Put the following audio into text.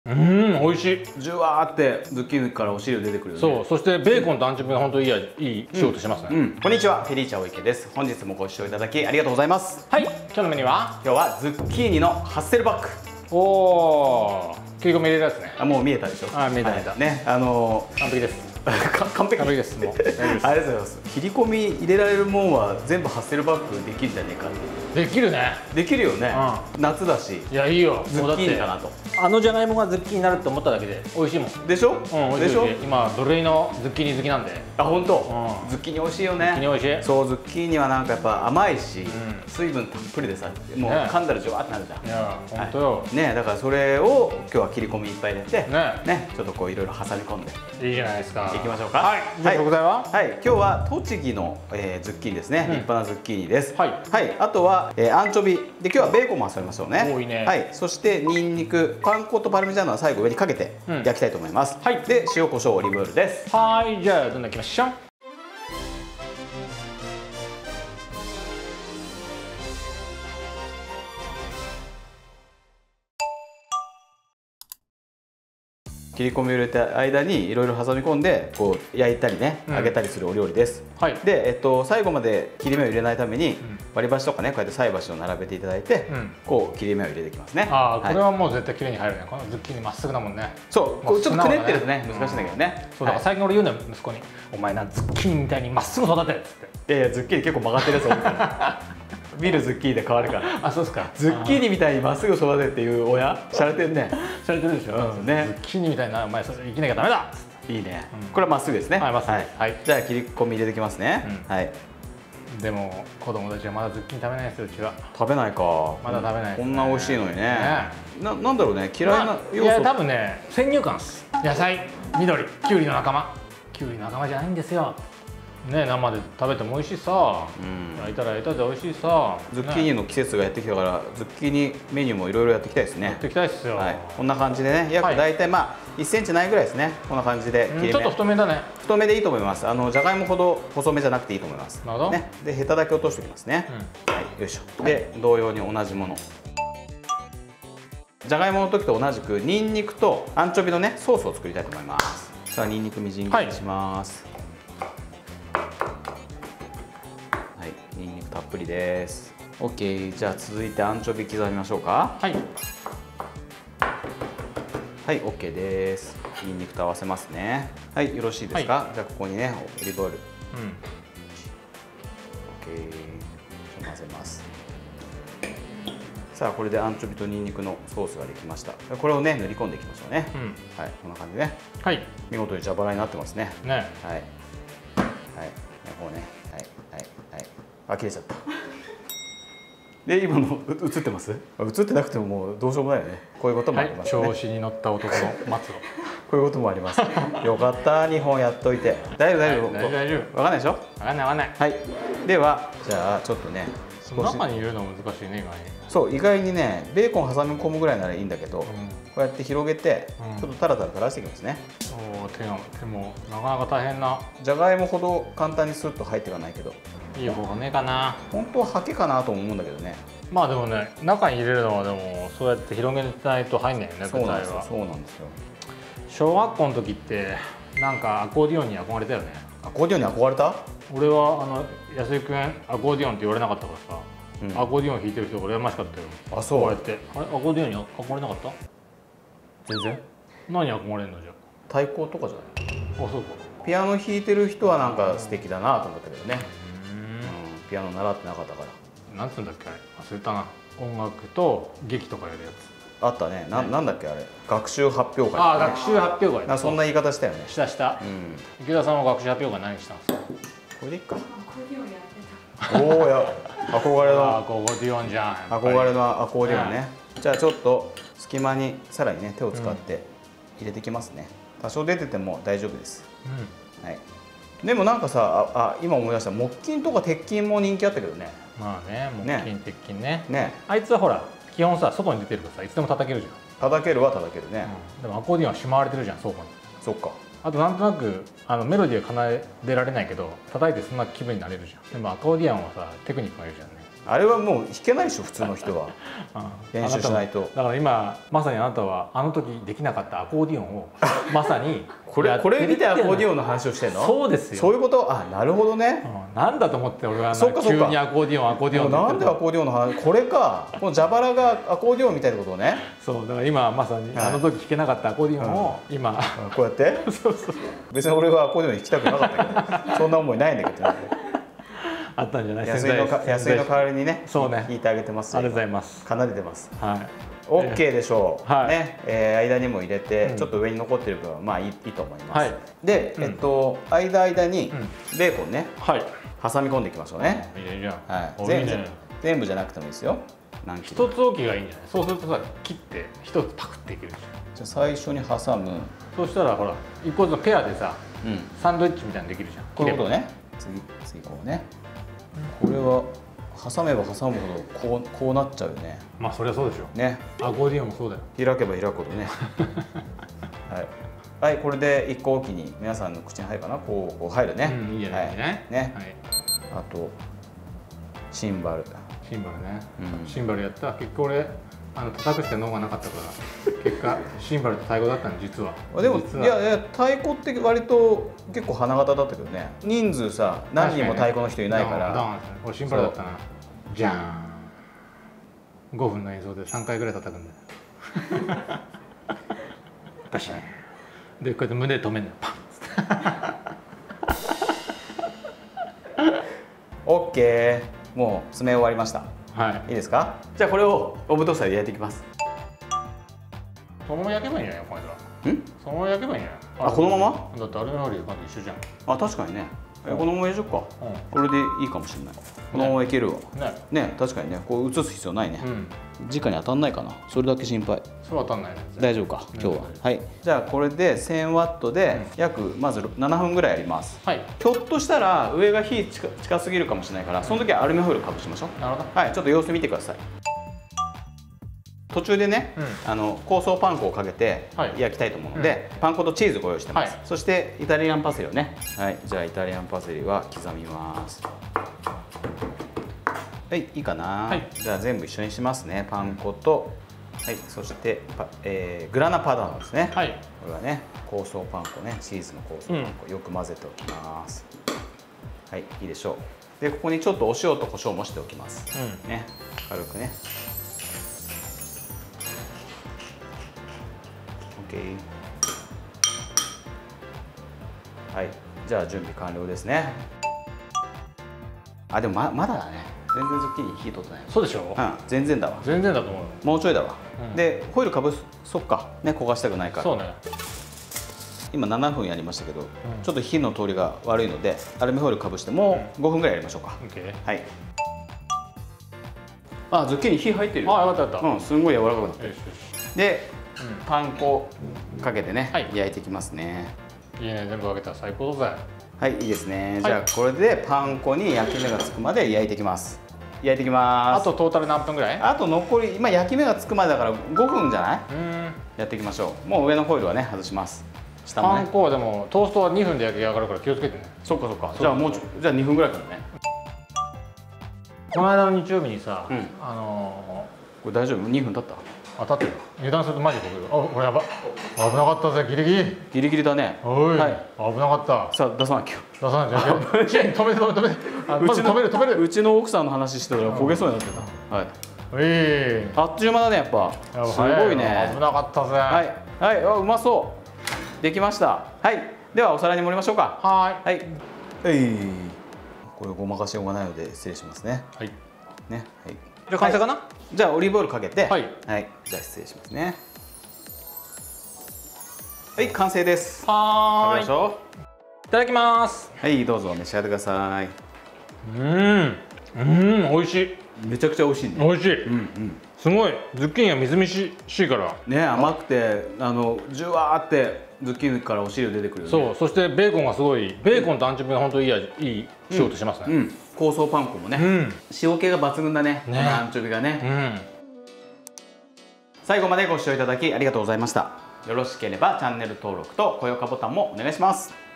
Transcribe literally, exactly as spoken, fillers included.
うん、美味しい。 ジュワーってズッキーニからお汁出てくるよね。 そう、そしてベーコンとアンチョビが本当にいいいい仕事しますね。 うんうん、こんにちは、フェリーチャーお池です。本日もご視聴いただきありがとうございます。 はい、今日のメニューは今日はズッキーニのハッセルバック。 おお、切り込み入れるやつね。 あ、もう見えたでしょ。 あ、見えた見えた、 はい、ね、あのー、 完璧です。 完璧完璧です。もう大丈夫です。 ありがとうございます。切り込み入れられるもんは全部ハッセルバックできるんじゃねえかっていう。 できるね。 できるよね、うん、夏だし。 いや、いいよ。 ズッキーニかなと。 あのじゃがいもがズッキーニになるって思っただけで美味しいもんでしょ。 うん、美味しいでしょ。今土塁のズッキーニ好きなんで。 あ、本当、 うん、 ズッキーニ美味しいよね。 ズッキーニ美味しい。 そう、ズッキーニはなんかやっぱ甘いし、 うん、 水分たっぷりでさ、もう噛んだらジュワーってなるじゃん。 いや、本当よ、 はい、ね、だからそれを今日は切り込みいっぱい入れてね、ね、ちょっとこういろいろ挟み込んでいいじゃないですか。 いきましょうか。 はい、じゃあ食材は、 はい、今日は栃木の、えー、ズッキーニですね、うん、立派なズッキーニです。 はい、 はい、あとは、えー、アンチョビで、今日はベーコンも挟みましょうね。 多いね。 はい、そしてニンニク、パン粉とパルミジャーノは最後上にかけて焼きたいと思います。うん、はい、で塩コショウオリーブオイルです。 はい、じゃあどんどんいきましょう。 切り込みを入れた間にいろいろ挟み込んでこう焼いたりね、揚げたりするお料理です。うん、はい、で、えっと、最後まで切り目を入れないために、うん、割り箸とかね、こうやって菜箸を並べていただいて、うん、こう切り目を入れていきますね。 ああ、はい、これはもう絶対綺麗に入るね。このズッキーニまっすぐだもんね。 そう、こうちょっとくねってるとね、難しいんだけどね。 そうだから最近俺言うんだよ、息子に「お前な、ズッキーニみたいにまっすぐ育て」っつって。 いやいや、ズッキーニ結構曲がってるやつ多いから見るズッキーニで変わるから。 あ、そうですか。 ズッキーニみたいにまっすぐ育てっていう親しゃれてるね。 しゃれてるでしょ、うん、ね。ズッキーニみたいな、お前それ生きなきゃダメだ。 いいね、うん、これはまっすぐですね。はい、まっすぐ。はい、じゃあ切り込み入れてきますね。うん、はい。 でも子供たちはまだズッキーニ食べないですよ。うちは食べないか。 まだ食べない、ね、 こんな美味しいのにね。な、なんだろうね、嫌いな要素。 いや、多分ね、先入観です。野菜、緑、きゅうりの仲間。きゅうりの仲間じゃないんですよ。ね、生で食べても美味しいさ、うん、焼いたら焼いたで美味しいさ。 ズッキーニの季節がやってきたから、ズッキーニメニューもいろいろやっていきたいですね。やっていきたいですよ。はい、こんな感じでね、約大体まあいっセンチないぐらいですね。こんな感じで切り目、 ちょっと太めだね。 太めでいいと思います。あのじゃがいもほど細めじゃなくていいと思います。なるほど。ね、でヘタだけ落としておきますね。うん、はい、よいしょ。で同様に同じもの。じゃがいもの時と同じくニンニクとアンチョビのねソースを作りたいと思います。さあニンニクみじん切りにします。はい、ニンニクたっぷりです。 OK。 じゃあ続いてアンチョビ刻みましょうか。はいはい、 OK です。ニンニクと合わせますね。はい、よろしいですか。はい、じゃあここにねオリーブオイル、うん、OK。 混ぜます。さあこれでアンチョビとニンニクのソースができました。これをね塗り込んでいきましょうね。うん、はい、こんな感じでね。はい、見事に蛇腹になってますね。ね、はいはい、こうね、はいはいはい、あ、切れちゃった。で今の映ってます？映ってなくてももうどうしようもないよね。こういうこともありますね。 調子に乗った男の末路。 こういうこともあります。よかった、にほんやっといて。大丈夫大丈夫。 大丈夫大丈夫。 わかんないでしょ？わかんないわかんない。 はい。ではじゃあちょっとね。 中に入れるの難しいね、意外に。 そう、意外にね、ベーコン挟み込むぐらいならいいんだけど、うん、こうやって広げて、うん、ちょっとタラタラ垂らしていきますね。 おお、手が手もなかなか大変な。 じゃがいもほど簡単にスッと入っていかないけど。 いい方がねかな。 本当はハケかなと思うんだけどね。 まあでもね、中に入れるのはでもそうやって広げないと入んないよね。 そうなんですよ。そうなんですよ。 小学校の時ってなんかアコーディオンに憧れたよね。 アコーディオンに憧れた？ 俺はあの安井君アコーディオンって言われなかったからさ。うん、アコーディオン弾いてる人が羨ましかったよ。あ、そう。こうやってあれアコーディオンに憧れなかった？ 全然。何憧れんのじゃ。 太鼓とかじゃない？あ、 そうか。 ピアノ弾いてる人はなんか素敵だなと思ったけどね。うん、ピアノ習ってなかったから。 なんつうんだっけあれ、忘れたな。音楽と劇とかやるやつ。 あったね。な、なんだっけあれ。学習発表会。 あ、学習発表会。 な、そんな言い方したよね。 したした。うん。池田さんは学習発表会何したんですか？ これでいいか。おお、や憧れのアコーディオンじゃん。 憧れのアコーディオンね。じゃあちょっと隙間にさらにね手を使って入れてきますね。多少出てても大丈夫です。うん、はい。でもなんかさ、あ、今思い出した、木琴とか鉄琴も人気あったけどね。 まあね、木琴鉄琴ね。 ね。 あいつはほら基本さ外に出てるからさいつでも叩けるじゃん。叩けるは叩けるね。 でもアコーディオンはしまわれてるじゃん、倉庫に。 そっか。 あとなんとなくあのメロディーは奏でられないけど叩いてそんな気分になれるじゃん。でもアコーディオンはさテクニックがいるじゃんね。 あれはもう弾けないでしょ普通の人は練習しないと。 だから今まさにあなたはあの時できなかったアコーディオンをまさにこれこれ見てアコーディオンの話をしてんの？そうですよ。そういうこと。あ、なるほどね。 なんだと思って俺は急にアコーディオンアコーディオンなんでアコーディオンの話、これか、この蛇腹がアコーディオンみたいなことね。 そうだから今まさにあの時弾けなかったアコーディオンを今こうやってそうそう、別に俺はアコーディオン弾きたくなかったけどそんな思いないんだけどあったんじゃない？ 安井の安井の代わりにね、そうね、弾いてあげてます。 ありがとうございます。 奏でてます。 はい。 オッケーでしょう。ね、え間にも入れて、ちょっと上に残ってる分はまあいいと思います。で、えっと間間にベーコンね、挟み込んでいきましょうね。いいじゃん。はい。全部全部じゃなくてもいいですよ。 一つ置きがいいんじゃない？そうするとさ、切って一つパクっていけるじゃん。 じゃ最初に挟む。 そうしたらほら一個ずつペアでさ、サンドイッチみたいにできるじゃん。 こういうことね。次次こうね。これは挟めば挟むほどこうこうなっちゃうよね。 まあそりゃそうでしょうね。アコーディオンもそうだよ。 開けば開くほどね。はい、はい、これで一個おきに皆さんの口に入るかな。こうこう入るね。 いいじゃないね。 ね。あとシンバル。 シンバルね。シンバルやった。結局俺あの叩くしか脳がなかったから結果シンバルと太鼓だったの実は。 でもいやいや太鼓って割と結構花形だったけどね。人数さ何人も太鼓の人いないから。 俺シンバルだったな。じゃーん。ごふんの演奏でさんかいぐらい叩くんだよ。バシッ。でこうやって胸で止めるんだよ。パン。オッケー。もう詰め終わりました。はい。いいですか？じゃあこれをオーブントースターで焼いていきます。 そのまま焼けばいいんじゃないこれ？ん？そのまま焼けばいいんじゃない？ あ、このまま？ だってアルミホイルまず一緒じゃん。 あ、確かにね。このままやっちゃうか。これでいいかもしれない。このままいけるわ。ね、確かにね、こう移す必要ないね。直に当たんないかな。それだけ心配。 それは当たんないね。 大丈夫か、今日は。はい。じゃあこれでせんワットで約まずななふんぐらいやります。はい。ひょっとしたら上が火近近すぎるかもしれないから、その時はアルミホイルかぶしましょう。なるほど。はい、ちょっと様子見てください。途中でね、あの香草パン粉をかけて焼きたいと思うので、パン粉とチーズご用意してます。そしてイタリアンパセリをね、はい、じゃあイタリアンパセリは刻みます。はい、いいかな。じゃあ全部一緒にしますね。パン粉と、はい、そしてパ、えー、グラナパダーノですね。はい、これはね、香草パン粉ね、チーズの香草パン粉よく混ぜておきます。はい、いいでしょう。で、ここにちょっとお塩と胡椒もしておきます。ね、軽くね。はい、じゃあ準備完了ですね。あ、でも ま, まだだね。全然ズッキーニ火通ってない。 そうでしょ。 うん、全然だわ。 全然だと思う。 もうちょいだわ。うん、で、ホイルかぶそっか。ね、焦がしたくないから。 そうね。 今ななふんやりましたけど、うん、ちょっと火の通りが悪いので、アルミホイルかぶしてもうごふんぐらいやりましょうか。うん、はい。あ、ズッキーニ火入ってるよ。 あ、よかったよかった。 うん、すんごい柔らかくなってる。で。パン粉かけてね、はい、焼いていきますね。 いいね、全部分けたら最高だぜ。 はい、いいですね。はい、じゃあこれでパン粉に焼き目がつくまで焼いていきます。焼いていきます。 あとトータル何分ぐらい？ あと残り今焼き目がつくまでだからごふんじゃない？うん。やっていきましょう。もう上のホイルはね外します。下もね。 パン粉はでもトーストはにふんで焼き上がるから気をつけてね。 そっかそっか。じゃあもうちょじゃあにふんぐらいからね。 この間の日曜日にさ、うん、あのー、これ大丈夫？にふん経った？ 当たってる。油断するとマジでこれ。あ、これやば。危なかったぜ、ギリギリ。 ギリギリだね。 はい。危なかった。さあ出さなきゃ。 出さなきゃ。止める止める止める。まず止める止める。 うちの奥さんの話してたら焦げそうになってた。はい。ええ。あっという間だねやっぱ。すごいね。 危なかったぜ。 はいはい。あ、うまそう。できました。はい。ではお皿に盛りましょうか。はい。はい。はい。これごまかしようがないので失礼しますね。はい。ね。はい。 じゃあ完成かな、はい、 じゃあオリーブオイルかけて、はい、はい、じゃあ失礼しますね。はい、完成です。はーい。食べましょう。 いただきます。 はい、どうぞ召し上がってください。 うん、うん、美味しい。 めちゃくちゃ美味しいね。 美味しい。うんうん。すごいズッキーニがみずみずしいからね、甘くてあのジュワーってズッキーニからお汁出てくるよね。 そう、そしてベーコンがすごい、ベーコンとアンチョビが本当にいい味、いい仕事しますね。うんうん、 香草パン粉もね、うん、塩気が抜群だね、ね、アンチョビがね、うん、最後までご視聴いただきありがとうございました。よろしければチャンネル登録と高評価ボタンもお願いします。